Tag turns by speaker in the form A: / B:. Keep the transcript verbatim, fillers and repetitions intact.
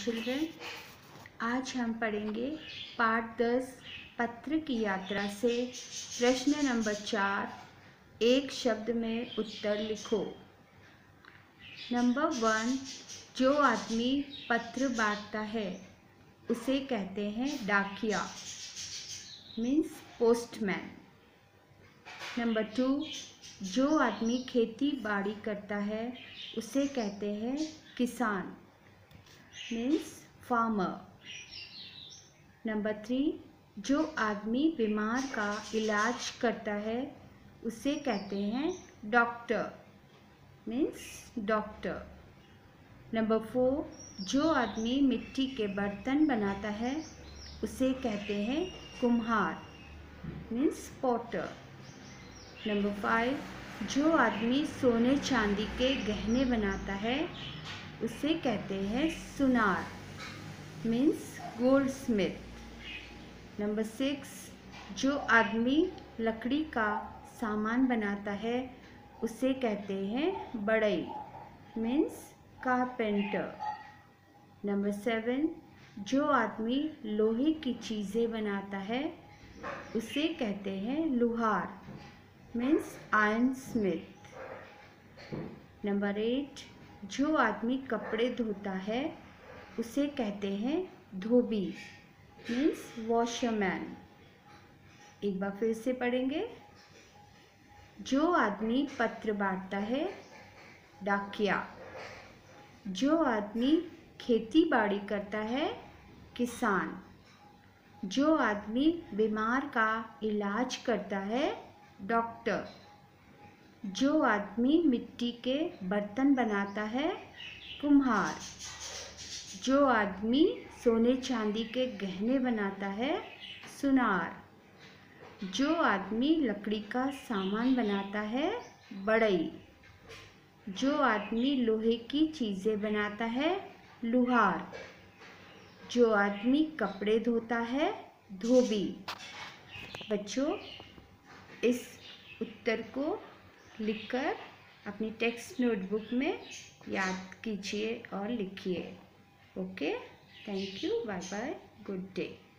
A: Children, आज हम पढ़ेंगे पाठ दस पत्र की यात्रा से प्रश्न नंबर चार, एक शब्द में उत्तर लिखो। नंबर वन, जो आदमी पत्र बांटता है उसे कहते हैं डाकिया, मीन्स पोस्टमैन। नंबर टू, जो आदमी खेती बाड़ी करता है उसे कहते हैं किसान, मीन्स फार्मर। नंबर थ्री, जो आदमी बीमार का इलाज करता है उसे कहते हैं doctor, means doctor. Number four, जो आदमी मिट्टी के बर्तन बनाता है उसे कहते हैं कुम्हार, मीन्स पॉटर। नंबर फाइव, जो आदमी सोने चांदी के गहने बनाता है उसे कहते हैं सुनार, means goldsmith. Number six, जो आदमी लकड़ी का सामान बनाता है उसे कहते हैं बढ़ई, मीन्स कारपेंटर। नंबर सेवन, जो आदमी लोहे की चीज़ें बनाता है उसे कहते हैं लुहार, means iron smith. Number eight, जो आदमी कपड़े धोता है उसे कहते हैं धोबी, मीन्स वॉशरमैन। एक बार फिर से पढ़ेंगे। जो आदमी पत्र बांटता है डाकिया, जो आदमी खेती बाड़ी करता है किसान, जो आदमी बीमार का इलाज करता है डॉक्टर, जो आदमी मिट्टी के बर्तन बनाता है कुम्हार, जो आदमी सोने चांदी के गहने बनाता है सुनार, जो आदमी लकड़ी का सामान बनाता है बढ़ई, जो आदमी लोहे की चीज़ें बनाता है लुहार, जो आदमी कपड़े धोता है धोबी। बच्चों, इस उत्तर को लिखकर अपनी टेक्स्ट नोटबुक में याद कीजिए और लिखिए। Okay, thank you, bye bye, good day.